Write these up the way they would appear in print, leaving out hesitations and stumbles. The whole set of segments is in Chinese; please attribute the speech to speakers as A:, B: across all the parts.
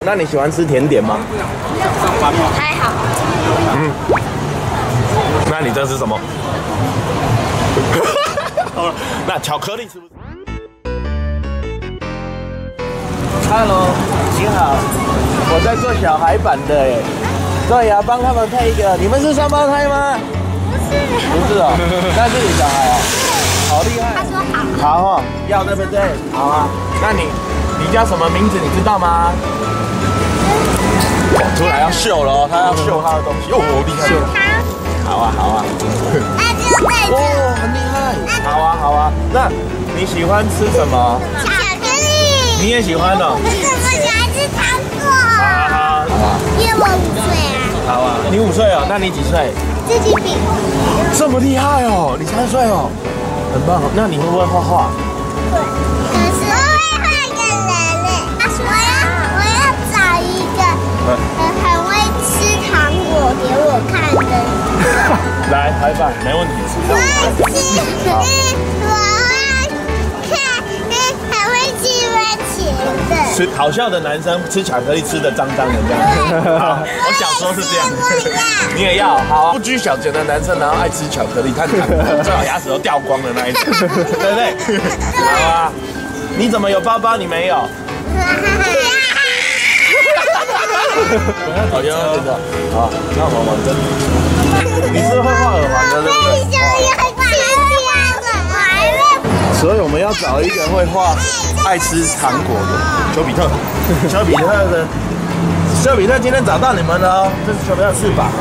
A: 那你喜欢吃甜点吗？
B: 还好。
A: 嗯。那你这是什么？那巧克力是不是 ？Hello， 你好，我在做小孩版的哎。对呀，帮他们配一个。你们是双胞胎吗？不是哦，那是你小孩哦，好厉害。
B: 他说好。
A: 好哦，要对不对？好啊。那你叫什么名字？你知道吗？出来要秀了哦，他要秀他的东西哦，厉害。好啊，好啊。
B: 那就在这。
A: 哦，很厉害。好啊，好啊。那你喜欢吃什么？
B: 巧克力。
A: 你也喜欢哦。
B: 我怎么喜欢吃糖果？
A: 好，
B: 因为我5岁啊。
A: 好啊，你5岁哦，那你几岁？
B: 自己比。
A: 这么厉害哦，你3岁哦，很棒。那你会不会画画？
B: 会。可是我会画一个人类。我要找一个很会吃糖果给我看的。
A: 来，来吧，没问题。
B: 我会看很会吃番茄的。
A: 吃好笑的男生吃巧克力吃的脏脏的这样。好，我小时候是这样。你也要好啊。不拘小节的男生，然后爱吃巧克力，看糖果，最好牙齿都掉光的那一种，对不对？好啊。你怎么有包包？你没有？好用真的。好，那我玩真的。你是会画耳环的，对不对？所以我们要找一个会画、爱吃糖果的丘比特。丘比特今天找到你们了哦，这是丘比特翅膀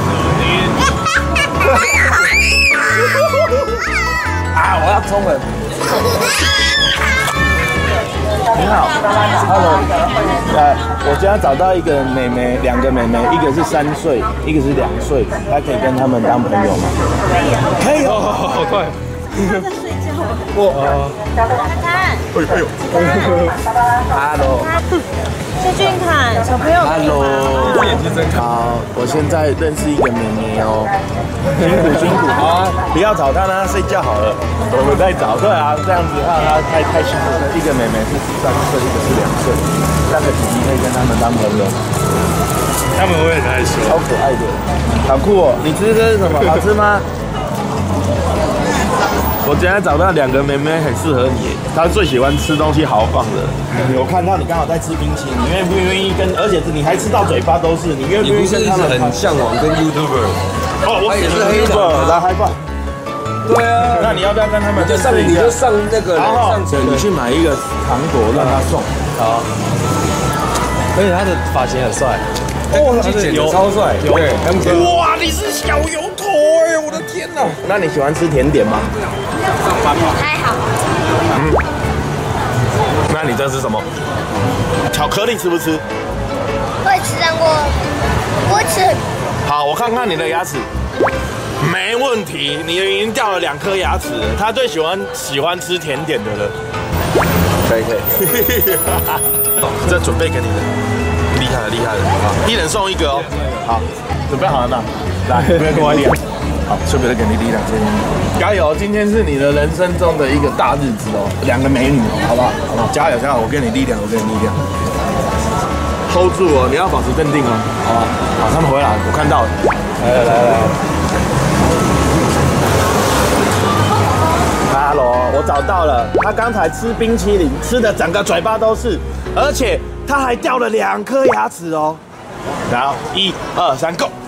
A: 啊！我要冲了。你好 ，Hello， 我今天找到一个妹妹，2个妹妹，一个是3岁，一个是2岁，她可以跟他们当朋友吗？可以哦，好快。他在睡觉。哇！看。哎呦。Hello。
C: 谢俊凯，小朋友。
A: Hello。眼睛真好。我现在认识一个妹妹哦。辛苦好啊！不要找她，让她睡觉好了。我们在找。对啊，这样子让她太辛苦了。一个妹妹是3岁，一个是2岁，3个弟弟可以跟他们当朋友。
D: 他们会很害羞。
A: 超可爱的，好酷哦！你吃的是什么？好吃吗？我今天找到2个妹妹很适合你，她最喜欢吃东西豪放的。我看到你刚好在吃冰淇淋，你愿不愿意跟？而且你还吃到嘴巴都是，你愿不愿意跟他们？
E: 很向往跟 YouTuber。
A: 哦，我也是黑的，来嗨吧。
E: 对啊，
A: 那你要不要跟他们？
E: 你就上那个，
A: 好，你去买一个糖果让他送。好。
D: 而且他的发型很帅。
E: 哦，他剪得超帅。对，
A: 哇，你是小油头哎，我的天哪！那你喜欢吃甜点吗？
B: 还好。
A: 那你这是什么？巧克力吃不吃？
B: 会吃，但我不会吃。
A: 好，我看看你的牙齿。没问题，你已经掉了2颗牙齿了。他最喜欢吃甜点的了。可以。这准备给你的，厉害了，好，1人送1个哦。好，准备好了吗？来，准备给我一点。好，特别的给你力量，加油！今天是你的人生中的一个大日子哦，2个美女哦，好不好？加油！我给你力量，hold 住哦，你要保持镇定哦，好吧？好，他们回来，我看到了。来。Hello， 我找到了，他刚才吃冰淇淋，吃的整个嘴巴都是，而且他还掉了2颗牙齿哦。然后1、2、3，Go！